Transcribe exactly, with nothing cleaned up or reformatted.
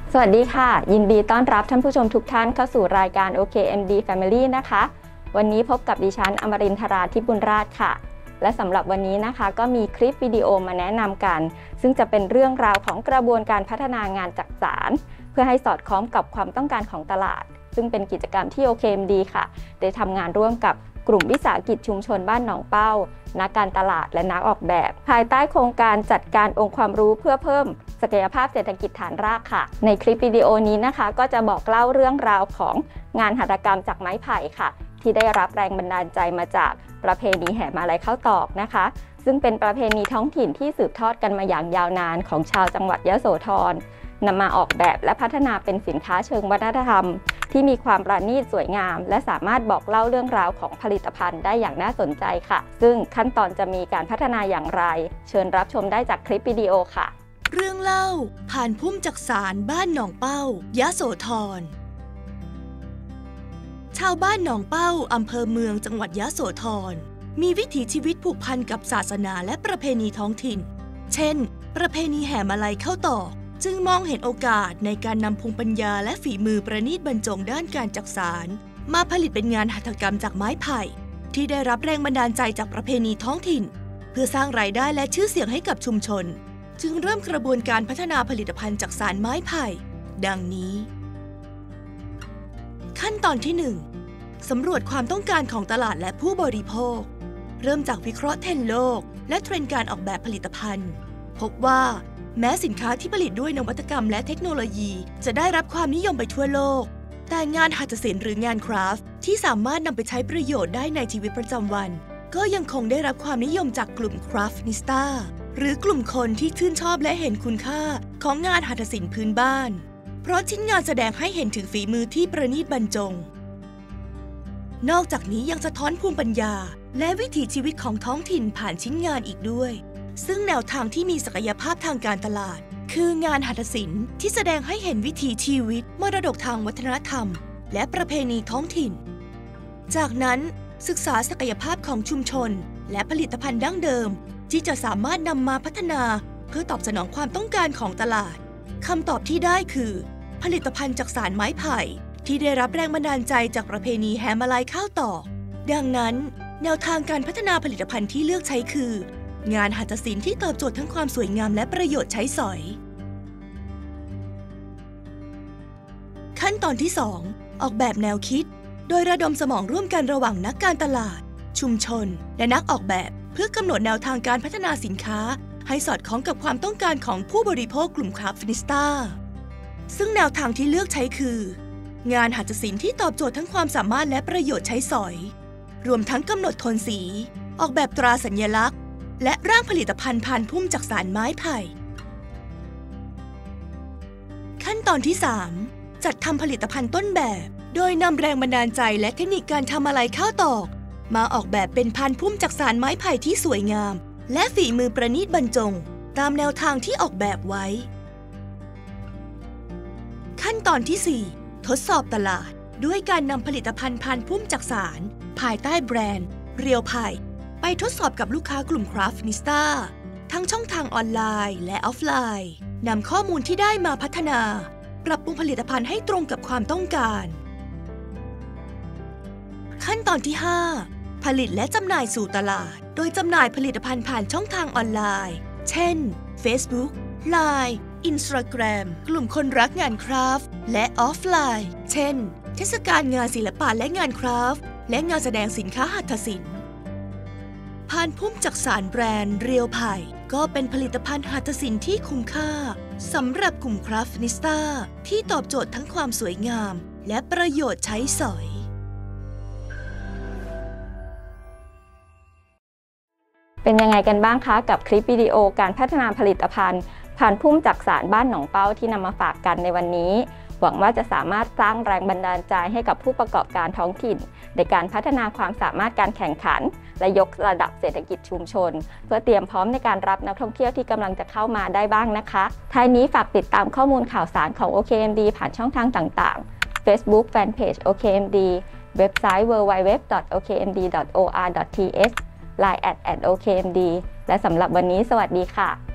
สวัสดีค่ะยินดีต้อนรับท่านผู้ชมทุกท่านเข้าสู่รายการ โอ เค เอ็ม ดี Family นะคะวันนี้พบกับดิฉันอมรินทราทิพย์บุญราชค่ะและสำหรับวันนี้นะคะก็มีคลิปวิดีโอมาแนะนำกันซึ่งจะเป็นเรื่องราวของกระบวนการพัฒนางานจักสานเพื่อให้สอดคล้องกับความต้องการของตลาดซึ่งเป็นกิจกรรมที่ โอ เค เอ็ม ดี ค่ะได้ทำงานร่วมกับกลุ่มวิสาหกิจชุมชนบ้านหนองเป้านักการตลาดและนักออกแบบภายใต้โครงการจัดการองค์ความรู้เพื่อเพิ่มศักยภาพเศรษฐกิจฐานรากค่ะในคลิปวิดีโอนี้นะคะก็จะบอกเล่าเรื่องราวของงานหัตถกรรมจากไม้ไผ่ค่ะที่ได้รับแรงบันดาลใจมาจากประเพณีแห่มาลัยข้าวตอกนะคะซึ่งเป็นประเพณีท้องถิ่นที่สืบทอดกันมาอย่างยาวนานของชาวจังหวัดยโสธรนำมาออกแบบและพัฒนาเป็นสินค้าเชิงวัฒนธรรมที่มีความประณีตสวยงามและสามารถบอกเล่าเรื่องราวของผลิตภัณฑ์ได้อย่างน่าสนใจค่ะซึ่งขั้นตอนจะมีการพัฒนาอย่างไรเชิญรับชมได้จากคลิปวิดีโอค่ะเรื่องเล่าผ่านพุ่มจักสานบ้านหนองเป้ายโสธรชาวบ้านหนองเป้าอำเภอเมืองจังหวัดยโสธรมีวิถีชีวิตผูกพันกับศาสนาและประเพณีท้องถิ่นเช่นประเพณีแห่มาลัยข้าวตอกจึงมองเห็นโอกาสในการนำภูมิปัญญาและฝีมือประณีตบรรจงด้านการจักสานมาผลิตเป็นงานหัตถกรรมจากไม้ไผ่ที่ได้รับแรงบันดาลใจจากประเพณีท้องถิ่นเพื่อสร้างรายได้และชื่อเสียงให้กับชุมชนจึงเริ่มกระบวนการพัฒนาผลิตภัณฑ์จักสานไม้ไผ่ดังนี้ขั้นตอนที่หนึ่งสำรวจความต้องการของตลาดและผู้บริโภคเริ่มจากวิเคราะห์เทรนด์โลกและเทรนด์การออกแบบผลิตภัณฑ์พบว่าแม้สินค้าที่ผลิตด้วยนวัตกรรมและเทคโนโลยีจะได้รับความนิยมไปทั่วโลกแต่งานหัตถศิลป์หรืองานคราฟต์ที่สามารถนำไปใช้ประโยชน์ได้ในชีวิตประจำวันก็ยังคงได้รับความนิยมจากกลุ่มคราฟนิสต้าหรือกลุ่มคนที่ชื่นชอบและเห็นคุณค่าของงานหัตถศิลป์พื้นบ้านเพราะชิ้นงานแสดงให้เห็นถึงฝีมือที่ประณีตบรรจงนอกจากนี้ยังสะท้อนภูมิปัญญาและวิถีชีวิตของท้องถิ่นผ่านชิ้นงานอีกด้วยซึ่งแนวทางที่มีศักยภาพทางการตลาดคืองานหัตถศิลป์ที่แสดงให้เห็นวิถีชีวิตมรดกทางวัฒนธรรมและประเพณีท้องถิ่นจากนั้นศึกษาศักยภาพของชุมชนและผลิตภัณฑ์ดั้งเดิมที่จะสามารถนำมาพัฒนาเพื่อตอบสนองความต้องการของตลาดคำตอบที่ได้คือผลิตภัณฑ์จักสานไม้ไผ่ที่ได้รับแรงบันดาลใจจากประเพณีแห่มาลัยข้าวตอกดังนั้นแนวทางการพัฒนาผลิตภัณฑ์ที่เลือกใช้คืองานหัตถศิลป์ที่ตอบโจทย์ทั้งความสวยงามและประโยชน์ใช้สอยขั้นตอนที่สองออกแบบแนวคิดโดยระดมสมองร่วมกันระหว่างนักการตลาดชุมชนและนักออกแบบเพื่อกำหนดแนวทางการพัฒนาสินค้าให้สอดคล้องกับความต้องการของผู้บริโภคกลุ่มคราฟนิสต้าซึ่งแนวทางที่เลือกใช้คืองานหัตถศิลป์ที่ตอบโจทย์ทั้งความสามารถและประโยชน์ใช้สอยรวมทั้งกำหนดโทนสีออกแบบตราสัญลักษณ์และร่างผลิตภัณฑ์ผ่านพุ่มจักสานไม้ไผ่ขั้นตอนที่สามจัดทำผลิตภัณฑ์ต้นแบบโดยนำแรงบันดาลใจและเทคนิคการทำมาลัยข้าวตอกมาออกแบบเป็นพานพุ่มจักสานไม้ไผ่ที่สวยงามและฝีมือประณีตบรรจงตามแนวทางที่ออกแบบไว้ขั้นตอนที่สี่ทดสอบตลาดด้วยการนำผลิตภัณฑ์พานพุ่มจักสานภายใต้แบรนด์เรียวไผ่ไปทดสอบกับลูกค้ากลุ่มคราฟนิสต้าทั้งช่องทางออนไลน์และออฟไลน์นำข้อมูลที่ได้มาพัฒนาปรับปรุงผลิตภัณฑ์ให้ตรงกับความต้องการขั้นตอนที่ห้าผลิตและจำหน่ายสู่ตลาดโดยจำหน่ายผลิตภัณฑ์ผ่านช่องทางออนไลน์เช่น Facebook ไลน์ Instagram กลุ่มคนรักงานคราฟต์และออฟไลน์เช่นเทศกาลงานศิลปะและงานคราฟต์และงานแสดงสินค้าหัตถศิลป์พานพุ่มจักสานแบรนด์เรียวไผ่ก็เป็นผลิตภัณฑ์หัตถศิลป์ที่คุ้มค่าสำหรับกลุ่มคราฟนิสต้าที่ตอบโจทย์ทั้งความสวยงามและประโยชน์ใช้สอยเป็นยังไงกันบ้างคะกับคลิปวิดีโอการพัฒนาผลิตภัณฑ์ผ่านพุ่มจักสานบ้านหนองเป้าที่นำมาฝากกันในวันนี้หวังว่าจะสามารถสร้างแรงบันดาลใจให้กับผู้ประกอบการท้องถิ่นในการพัฒนาความสามารถการแข่งขันและยกระดับเศรษฐกิจชุมชนเพื่อเตรียมพร้อมในการรับนักท่องเที่ยวที่กำลังจะเข้ามาได้บ้างนะคะท้ายนี้ฝากติดตามข้อมูลข่าวสารของ โอ เค เอ็ม ดี ผ่านช่องทางต่างๆ Facebook Fanpage โอ เค เอ็ม ดี เว็บไซต์ ดับเบิลยู ดับเบิลยู ดับเบิลยู ดอท โอ เค เอ็ม ดี ดอท โอ อาร์ ดอท ที เอช ไลน์ แอท โอ เค เอ็ม ดี และสำหรับวันนี้สวัสดีค่ะ